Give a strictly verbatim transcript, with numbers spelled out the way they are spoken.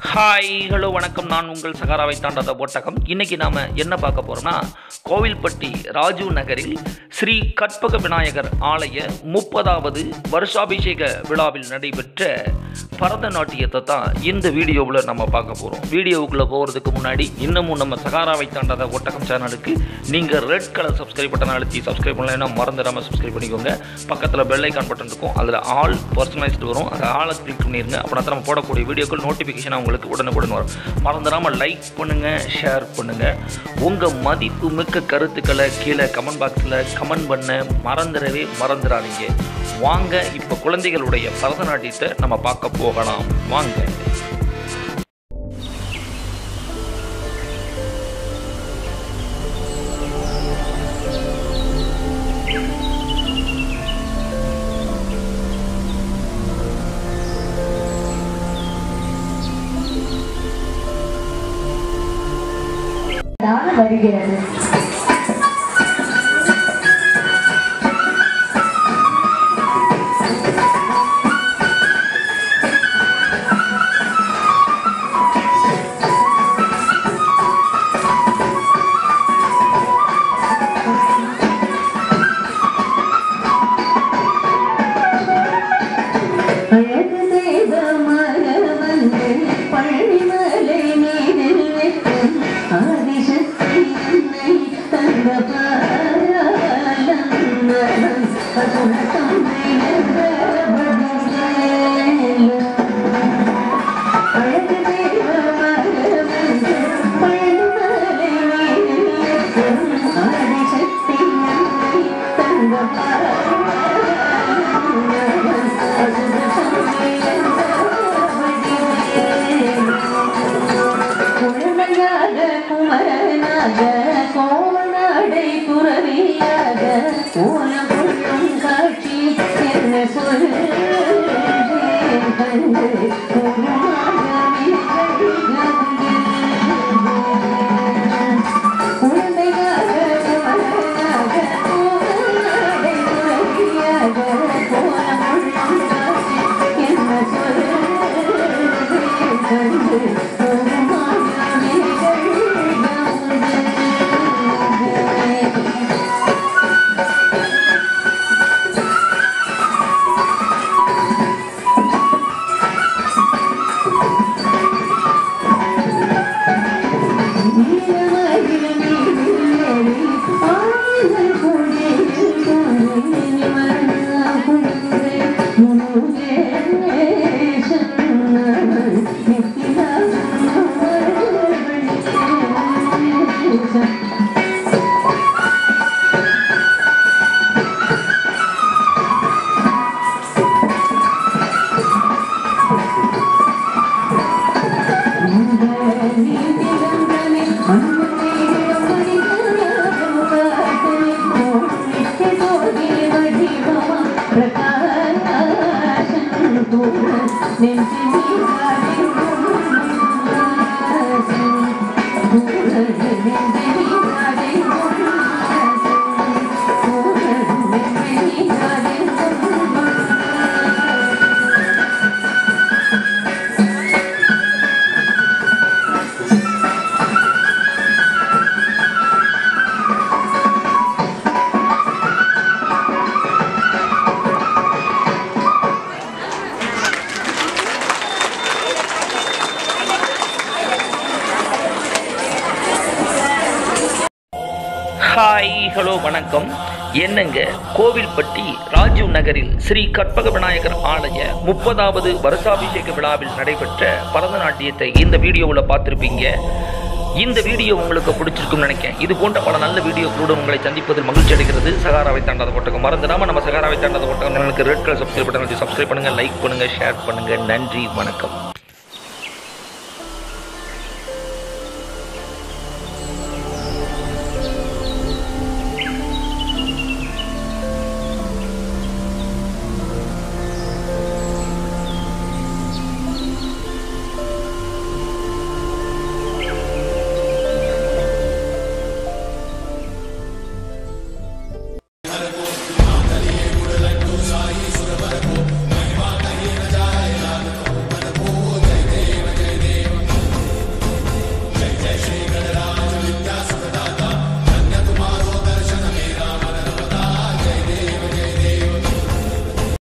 Hi hello வணக்கம். நான் உங்கள் சகாராவை தாண்டாத ஒட்டகம். இன்றைக்கி நாம் என்ன பார்க்க போகிறோம்னா, கோவில்பட்டி ராஜீவ் நகரில் ஸ்ரீ கற்பக விநாயகர் ஆலய முப்பதாவது வருஷாபிஷேக விழாவில் நடைபெற்ற பரதநாட்டியத்தை தான் இந்த வீடியோவில் நம்ம பார்க்க போகிறோம். வீடியோவுக்குள்ளே போகிறதுக்கு முன்னாடி இன்னமும் நம்ம சகாராவை தாண்டாத ஒட்டகம் சேனலுக்கு நீங்கள் ரெட் கலர் சப்ஸ்கிரைப் பட்டன் அழுத்தி சப்ஸ்கிரைப் பண்ணலைன்னா மறந்துடாமல் சப்ஸ்கிரைப் பண்ணிக்கோங்க. பக்கத்தில் பெல் ஐக்கான் பட்டன் இருக்கும், அதில் ஆல் பர்சனலைஸ்டு வரும், அதை ஆளை கிளிக் பண்ணிடுங்க. அப்படின்னா நம்ம போடக்கூடிய வீடியோக்கள் நோட்டிஃபிகேஷன் உங்களுக்கு உடனுக்குடன் வரும். மறந்துடாமல் லைக் பண்ணுங்கள், ஷேர் பண்ணுங்கள். உங்கள் மதிப்பு மிக்க கருத்துக்களை கீழே கமெண்ட் பாக்ஸில் கமெண்ட் பண்ண மறந்துடவே மறந்துடாதீங்க. வாங்க இப்போ குழந்தைகளுடைய பரதநாட்டியத்தை நம்ம பார்க்க போகலாம். வாங்க. வருகிறது. அழகு தேவமாக வந்து பழனிமலை மீதில் வைக்கும் ஆதிசக்தி என்னை தந்த பாராளம் பசுரத்தம் அழகு தேவமாக வந்து பழனிமலை மீதில் வைக்கும் ஆதிசக்தி என்னை தந்த குழந்தையாக குமரனாக கோவநாடை துறவியாக ஓலம் கொள்ளும் காட்சி என்ன சொல் கண்டு குழந்தையாக குமரனாக கோவநாடை துறவியாக கோலம் கொள்ளும் காட்சி என்ன சொல் கண்டு ஹாய் ஹலோ வணக்கம். என்னங்க, கோவில்பட்டி ராஜீவ் நகரில் ஸ்ரீ கற்பக விநாயகர் ஆலய முப்பதாவது வருஷாபிஷேக விழாவில் நடைபெற்ற பரதநாட்டியத்தை இந்த வீடியோவில் பார்த்துருப்பீங்க. இந்த வீடியோ உங்களுக்கு பிடிச்சிருக்கும்னு நினைக்கிறேன். இது போன்ற பல நல்ல வீடியோக்களோடு உங்களை சந்திப்பதில் மகிழ்ச்சி அடைகிறது சகாராவை தாண்டாத ஒட்டகம். மறந்துடாமல் நம்ம சகாராவை தாண்டாத ஒட்டகம் எனக்கு ரெட் கலர் சப்ஸ்கிரைப் பட்டன் வச்சு சப்ஸ்கிரைப் பண்ணுங்கள், லைக் பண்ணுங்கள், ஷேர் பண்ணுங்கள். நன்றி, வணக்கம்.